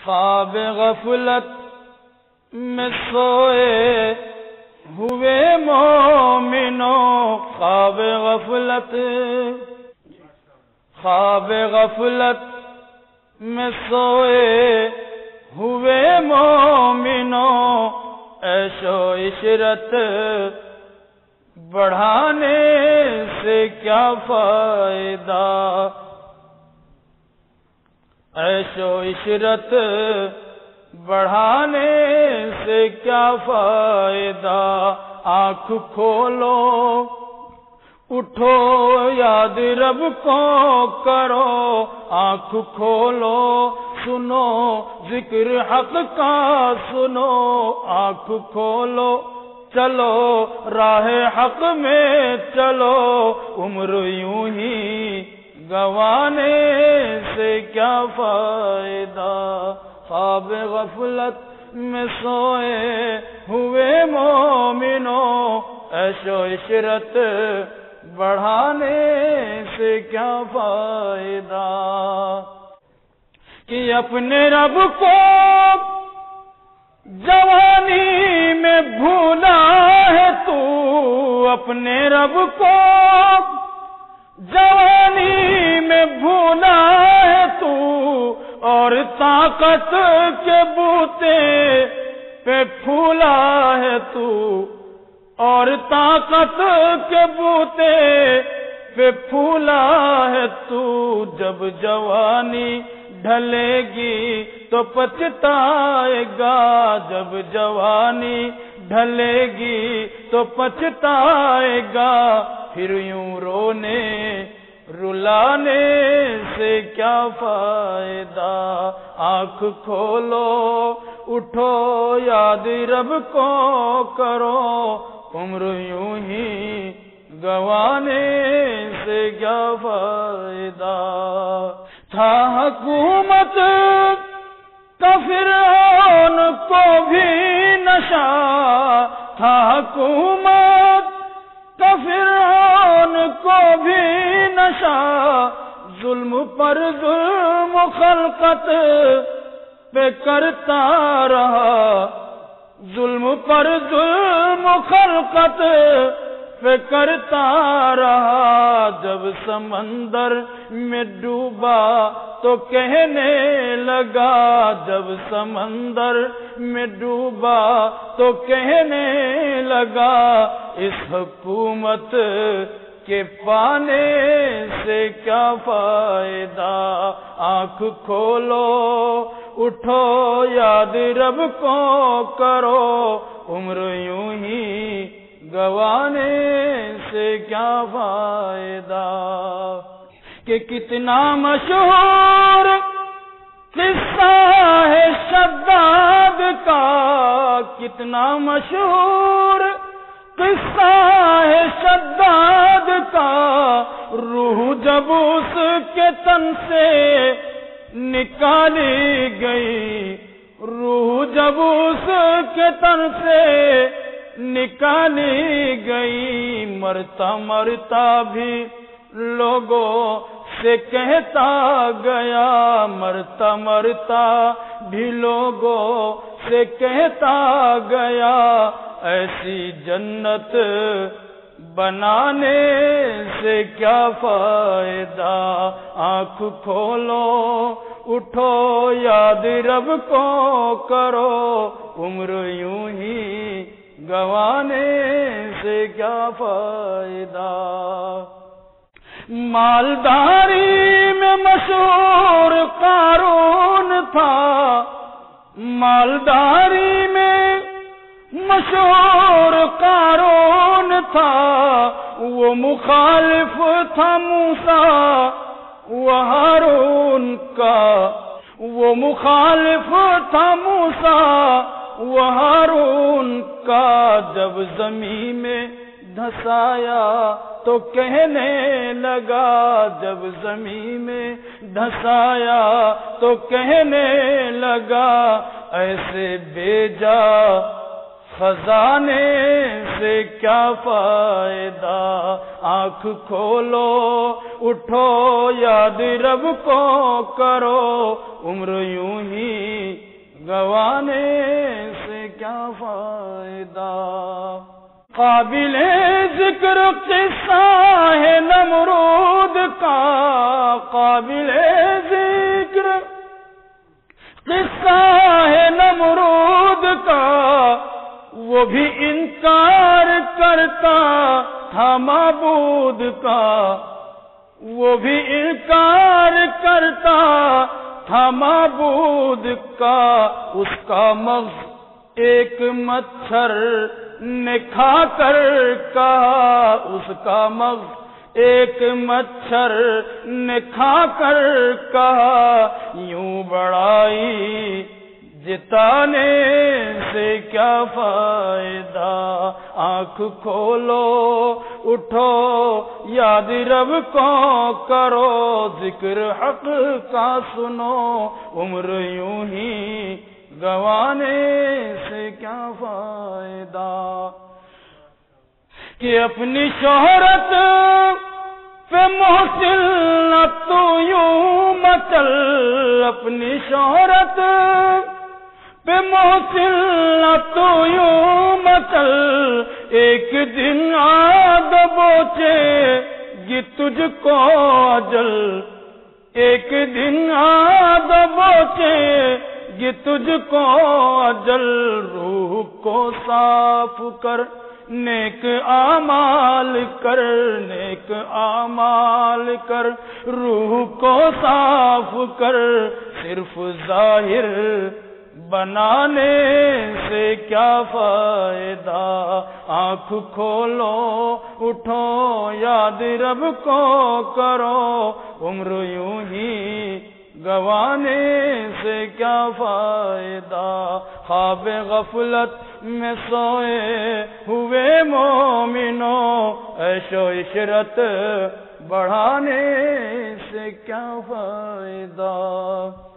خواب غفلت میں سوئے ہوئے مومنوں، خواب غفلت میں سوئے ہوئے مومنوں، عیش و عشرت بڑھانے سے کیا فائدہ، عیش و عشرت بڑھانے سے کیا فائدہ، آنکھ کھولو اٹھو یاد رب کو کرو، آنکھ کھولو سنو ذکر حق کا سنو، آنکھ کھولو چلو راہ حق میں چلو، عمر یوں ہی گوانے سے کیا فائدہ، خواب غفلت میں سوئے ہوئے مومنوں، عیش و عشرت بڑھانے سے کیا فائدہ، کہ اپنے رب کو جوانی میں بھولا ہے تو، اپنے رب کو جوانی میں بھولا ہے تو، اور طاقت کے بوتے پہ پھولا ہے تو، اور طاقت کے بوتے پہ پھولا ہے تو، جب جوانی ڈھلے گی تو پچھتائے گا، جب جوانی ڈھلے گی تو پچھتائے گا، پھر یوں رونے رلانے سے کیا فائدہ، آنکھ کھولو اٹھو یاد رب کو کرو، عمر یوں ہی گوانے سے کیا فائدہ، تھا حکومت کا فرعون کو بھی نشہ، تھا حکومت کا فرعون کو بھی نشہ، ظلم پر ظلم خلقت پہ کرتا رہا، ظلم پر ظلم خلقت پہ کرتا رہا، جب سمندر میں ڈوبا تو کہنے لگا، جب سمندر میں ڈوبا تو کہنے لگا، اس حکومت کے پانے سے کیا فائدہ، آنکھ کھولو اٹھو یاد رب کو کرو، عمر یوں ہی گوانے سے کیا فائدہ، کہ کتنا مشہور قصہ ہے شداد کا، کتنا مشہور قصہ ہے شداد کا، روح جب اس کے تن سے نکالی گئی، روح جب اس کے تن سے نکالی گئی، مرتا مرتا بھی لوگوں سے کہتا گیا، مرتا مرتا بھی لوگوں سے کہتا گیا، ایسی جنت بنانے سے کیا فائدہ، آنکھ کھولو اٹھو یاد رب کو کرو، عمر یوں ہی گوانے سے کیا فائدہ، مالداری میں مشہور قارون تھا، مالداری میں مشہور قارون تھا، وہ مخالف تھا موسیٰ و ہارون کا، وہ مخالف تھا موسیٰ و ہارون کا، جب زمین میں دھسایا تو کہنے لگا، جب زمین میں دھسایا تو کہنے لگا، ایسے بیجا خزانے سے کیا فائدہ، آنکھ کھولو اٹھو یاد رب کو کرو، عمر یوں ہی گوانے سے کیا فائدہ. قابل ذکر قصہ ہے نمرود کا، قابل ذکر قصہ ہے نمرود کا، وہ بھی انکار کرتا تھا معبود کا، وہ بھی انکار کرتا تھا معبود کا. اس کا مغز ایک مچھر نے کھا کر کہا، اس کا مغز ایک مچھر نے کھا کر کہا، یوں بڑائی جتانے سے کیا فائدہ. آنکھ کھولو اٹھو یاد رب کو کرو، ذکر حق کا سنو، عمر یوں ہی گوانے سے کیا فائدہ. کہ اپنی شہرت پہ محسن نہ تو یوں مچل، اپنی شہرت پہ محسن نہ تو یوں مچل، ایک دن آگ بوچے گی تجھ کو اجل، ایک دن آگ بوچے گی تجھ کو اجل. روح کو صاف کر نیک اعمال کر، نیک اعمال کر، روح کو صاف کر، صرف ظاہر بنانے سے کیا فائدہ. آنکھ کھولو اٹھو یاد رب کو کرو، عمر یوں ہی گوانے سے کیا فائدہ. خواب غفلت میں سوئے ہوئے مومنوں، عیش و عشرت بڑھانے سے کیا فائدہ.